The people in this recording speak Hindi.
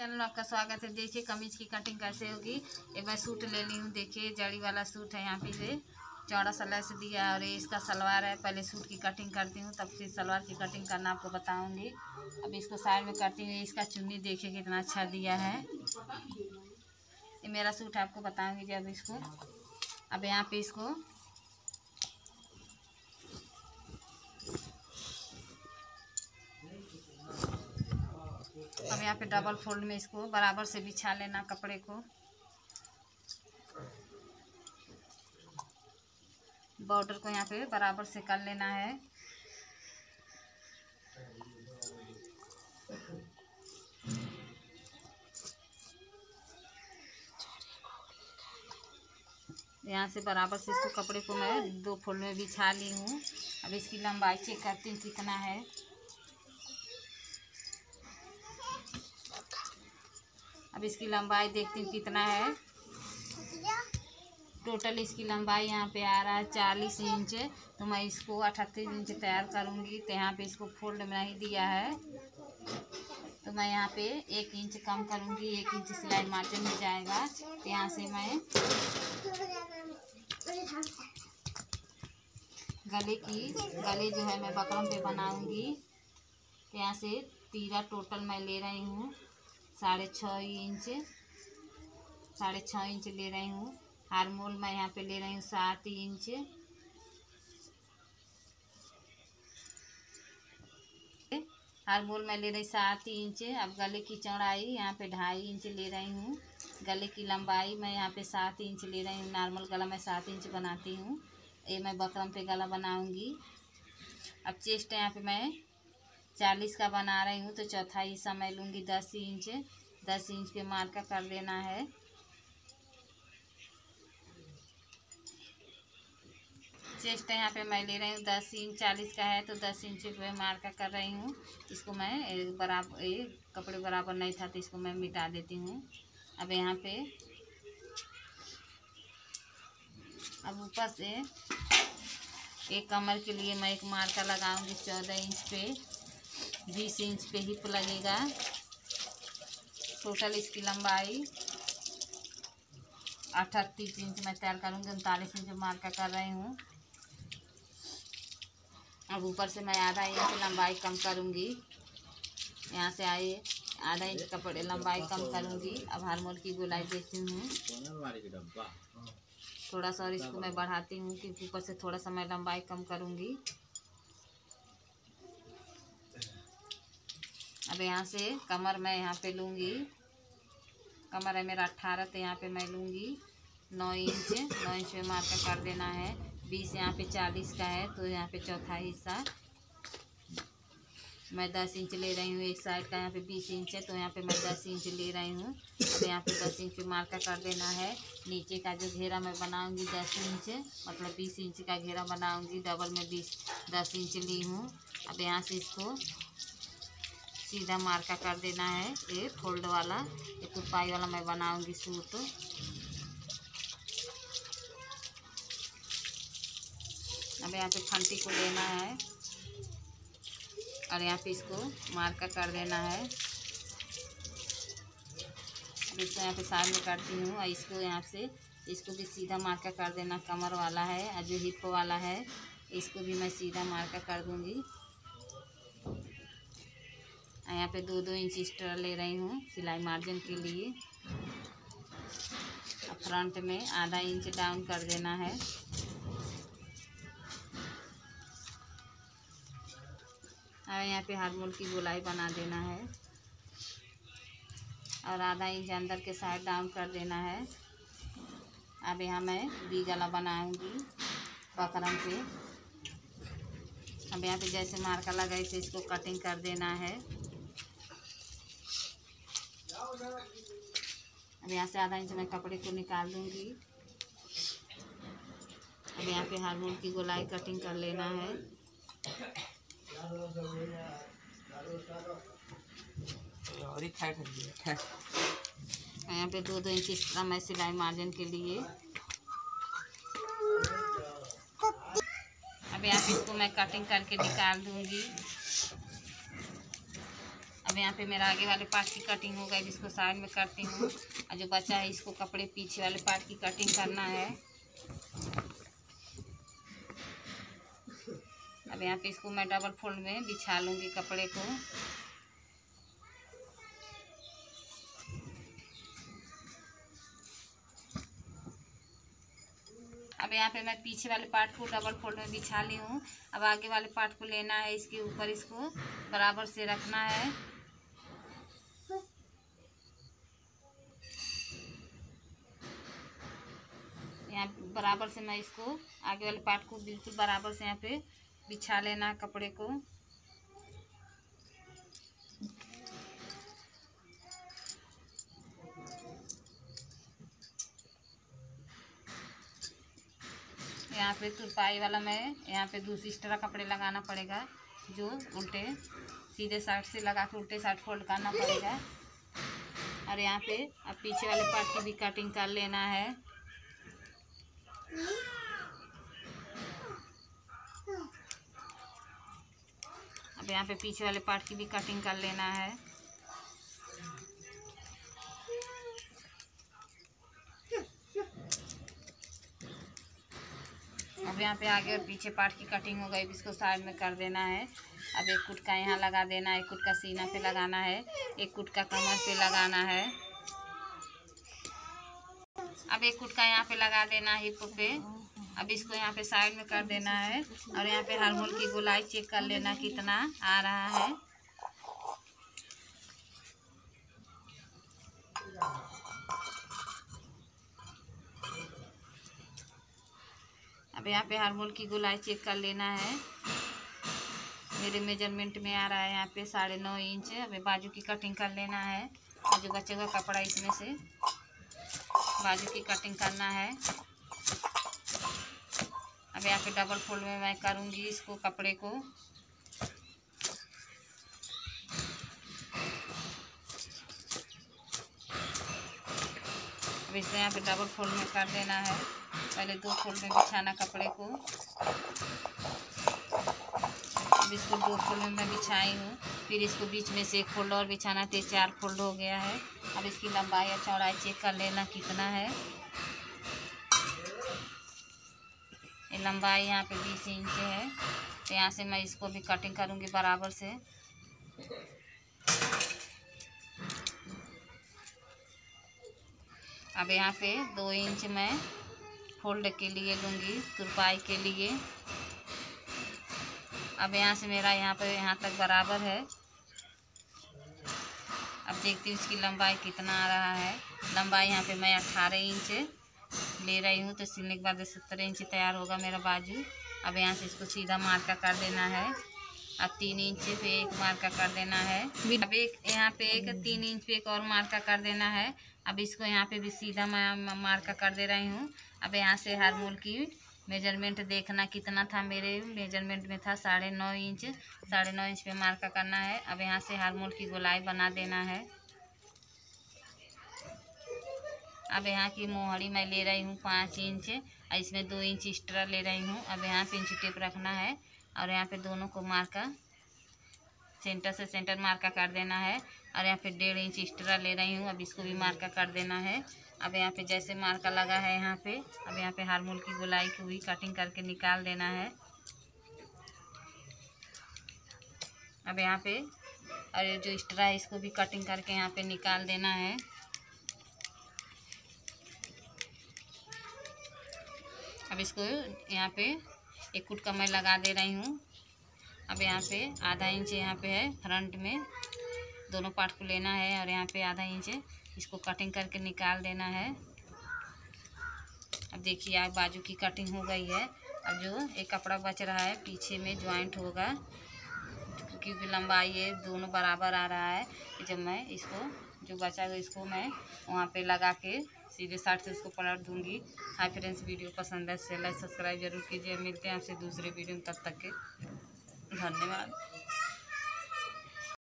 चैनल में आपका स्वागत है। देखिए कमीज की कटिंग कैसे होगी। एक बार सूट ले ली हूँ। देखिए जड़ी वाला सूट है, यहाँ पे से चौड़ा सा लेस दिया है और ये इसका सलवार है। पहले सूट की कटिंग करती हूँ, तब फिर सलवार की कटिंग करना आपको बताऊँगी। अब इसको साइड में करती हूँ। इसका चुन्नी देखिए कितना अच्छा दिया है। ये मेरा सूट है, आपको बताऊँगी जब इसको। अब यहाँ पे इसको अब यहाँ पे डबल फोल्ड में इसको बराबर से बिछा लेना कपड़े को। बॉर्डर को यहाँ पे बराबर से कर लेना है। यहाँ से बराबर से इसको कपड़े को मैं 2 फोल्ड में बिछा ली हूँ। अब इसकी लंबाई चेक करती हूँ कितना है। अब इसकी लंबाई देखती हूँ कितना है। टोटल इसकी लंबाई यहाँ पे आ रहा है 40 इंच। तो मैं इसको 38 इंच तैयार करूँगी। तो यहाँ पे इसको फोल्ड में नहीं दिया है, तो मैं यहाँ पे 1 इंच कम करूँगी। 1 इंच सिलाई मार्जिन हो जाएगा। तो यहाँ से मैं गले जो है मैं बकरम पे बनाऊँगी। तो यहाँ से तीरा टोटल मैं ले रही हूँ 6.5 इंच। 6.5 इंच ले रही हूँ। हारमोल मैं यहाँ पे ले रही हूँ 7 इंच। हारमोल मैं ले रही 7 इंच। अब गले की चौड़ाई यहाँ पे 2.5 इंच ले रही हूँ। गले की लंबाई मैं यहाँ पे 7 इंच ले रही हूँ। नॉर्मल गला मैं 7 इंच बनाती हूँ। ये मैं बकरम पे गला बनाऊँगी। अब चेस्ट यहाँ पे मैं 40 का बना रही हूँ, तो चौथा हिस्सा मैं लूँगी 10 इंच। 10 इंच पे मार्का कर लेना है। चेस्ट यहाँ पे मैं ले रही हूँ 10 इंच। 40 का है तो 10 इंच पे मार्का कर रही हूँ। इसको मैं बराबर कपड़े बराबर नहीं था तो इसको मैं मिटा देती हूँ। अब यहाँ पे अब ऊपर से एक कमर के लिए मैं एक मार्का लगाऊंगी 14 इंच पे। 20 इंच पे हिप लगेगा। टोटल इसकी लंबाई 38 इंच मैं तैयार करूँगी। 39 इंच मार्का कर रही हूँ। अब ऊपर से मैं आधा इंच लंबाई कम करूँगी। यहाँ से आए आधा इंच कपड़े लंबाई कम करूँगी। अब हारमोल की गोलाई देती हूँ थोड़ा सा, और इसको मैं बढ़ाती हूँ क्योंकि ऊपर से थोड़ा सा मैं लंबाई कम करूँगी। अब यहाँ से कमर मैं यहाँ पे लूँगी। कमर है मेरा 18, तो यहाँ पे मैं लूँगी 9 इंच। 9 इंच पे मार्का कर देना है। 20 यहाँ पे 40 का है, तो यहाँ पे चौथा हिस्सा मैं 10 इंच ले रही हूँ। एक साइड का यहाँ पे 20 इंच है, तो यहाँ पे मैं 10 इंच ले रही हूँ। अब यहाँ पे 10 इंच पे मार्का कर देना है। नीचे का जो घेरा मैं बनाऊँगी 10 इंच, मतलब 20 इंच का घेरा बनाऊँगी। डबल में 10 इंच ली हूँ। अब यहाँ से इसको सीधा मार्का कर देना है। ये फोल्ड वाला, ये तुरपाई वाला मैं बनाऊँगी सूट। अब यहाँ पे फंटी को लेना है और यहाँ पे इसको मार्का कर देना है। अब इसको यहाँ पे साइड में करती हूँ और इसको भी सीधा मार्का कर देना। कमर वाला है और जो हिप वाला है इसको भी मैं सीधा मार्का कर दूँगी। यहाँ पे 2-2 इंच एक्स्ट्रा ले रही हूँ सिलाई मार्जिन के लिए। अब फ्रंट में आधा इंच डाउन कर देना है। और यहाँ पे हारमोल की गोलाई बना देना है और आधा इंच अंदर के साइड डाउन कर देना है। अब यहाँ मैं वी गला बनाऊँगी बकरम पे। अब यहाँ पे जैसे मार्का लगाई तो इसको कटिंग कर देना है। अब यहाँ से आधा इंच मैं कपड़े को निकाल दूँगी। अब यहाँ पे हारमोल की गोलाई कटिंग कर लेना है। यहाँ पे 2-2 इंच एक्स्ट्रा मैं सिलाई मार्जिन के लिए। अब यहाँ पे इसको मैं कटिंग करके निकाल दूँगी। अब यहाँ पे मेरा आगे वाले पार्ट की कटिंग हो गई, इसको साइड में करती हूँ। और जो बचा है इसको कपड़े पीछे वाले पार्ट की कटिंग करना है। अब यहाँ पे इसको मैं डबल फोल्ड में बिछा लूँगी कपड़े को। अब यहाँ पे मैं पीछे वाले पार्ट को डबल फोल्ड में बिछा ली हूँ। अब आगे वाले पार्ट को लेना है, इसके ऊपर इसको बराबर से रखना है। यहाँ बराबर से मैं इसको आगे वाले पार्ट को बिल्कुल बराबर से यहाँ पे बिछा लेना है कपड़े को। यहाँ पे तुरपाई वाला मैं यहाँ पे दूसरी तरह कपड़े लगाना पड़ेगा, जो उल्टे सीधे साइड से लगा के उल्टे साइड फोल्ड करना पड़ेगा। और यहाँ पे अब पीछे वाले पार्ट की भी कटिंग कर लेना है। अब यहाँ पे पीछे वाले पार्ट की भी कटिंग कर लेना है। अब यहाँ पे आगे और पीछे पार्ट की कटिंग हो गई, इसको साइड में कर देना है। अब एक कुटका यहाँ लगा देना है, एक कुटका सीना पे लगाना है, एक कुटका कमर पे लगाना है। अब एक कुटका यहाँ पे लगा देना है हिप पे। अब इसको यहाँ पे साइड में कर देना है। और यहाँ पे हर होल की गोलाई चेक कर लेना कितना आ रहा है। अब यहाँ पे हर होल की गोलाई चेक कर लेना है। मेरे मेजरमेंट में आ रहा है यहाँ पे 9.5 इंच। अब बाजू की कटिंग कर लेना है। और जो बचेगा कपड़ा इसमें से बाजू की कटिंग करना है। अब यहाँ पे डबल फोल्ड में मैं करूँगी इसको कपड़े को। अब इसको यहाँ पे डबल फोल्ड में कर देना है। पहले 2 फोल्ड में बिछाना कपड़े को। अब इसको 2 फोल्ड में मैं बिछाई हूँ, फिर इसको बीच में से 1 फोल्ड और बिछाना, तो 4 फोल्ड हो गया है। अब इसकी लंबाई और चौड़ाई चेक कर लेना कितना है। ये लंबाई यहाँ पे 20 इंच है। तो यहाँ से मैं इसको भी कटिंग करूँगी बराबर से। अब यहाँ पे 2 इंच मैं फोल्ड के लिए लूँगी, तुरपाई के लिए। अब यहाँ से मेरा यहाँ पे यहाँ तक बराबर है। अब देखती हूँ इसकी लंबाई कितना आ रहा है। लंबाई यहाँ पे मैं 18 इंच ले रही हूँ, तो सिलने के बाद 17 इंच तैयार होगा मेरा बाजू। अब यहाँ से इसको सीधा मार्का कर देना है। अब 3 इंच पे एक मार्का कर देना है। अब एक यहाँ पे एक 3 इंच पे एक और मार्का कर देना है। अब इसको यहाँ पे भी सीधा मैं मार्का कर दे रही हूँ। अब यहाँ से हर मोल की मेजरमेंट देखना कितना था, मेरे मेजरमेंट में था 9.5 इंच। 9.5 इंच पे मार्का करना है। अब यहाँ से हर मोल की गोलाई बना देना है। अब यहाँ की मोहरी मैं ले रही हूँ 5 इंच और इसमें 2 इंच एक्स्ट्रा ले रही हूँ। अब यहाँ पे इंच टेप रखना है और यहाँ पे दोनों को मार्का सेंटर से सेंटर मार्का कर देना है। और यहाँ पे 1.5 इंच एक्स्ट्रा ले रही हूँ, अब इसको भी मार्का कर देना है। अब यहाँ पे जैसे मार्का लगा है यहाँ पे, अब यहाँ पे हर मोल की गोलाई को भी कटिंग करके निकाल देना है। अब यहाँ पे और ये जो एक्स्ट्रा है इसको भी कटिंग करके यहाँ पे निकाल देना है। अब इसको यहाँ पे एक कुटका मैं लगा दे रही हूँ। अब यहाँ पे आधा इंच यहाँ पे है फ्रंट में, दोनों पार्ट को लेना है और यहाँ पे आधा इंच इसको कटिंग करके निकाल देना है। अब देखिए आप बाजू की कटिंग हो गई है। अब जो एक कपड़ा बच रहा है पीछे में ज्वाइंट होगा, क्योंकि लंबाई ये दोनों बराबर आ रहा है। जब मैं इसको जो बचा है इसको मैं वहाँ पे लगा के सीधे साइड से उसको पलट दूँगी। हाय फ्रेंड्स, वीडियो पसंद है तो लाइक सब्सक्राइब जरूर कीजिए। मिलते हैं आपसे दूसरे वीडियो में, तब तक के धन्यवाद।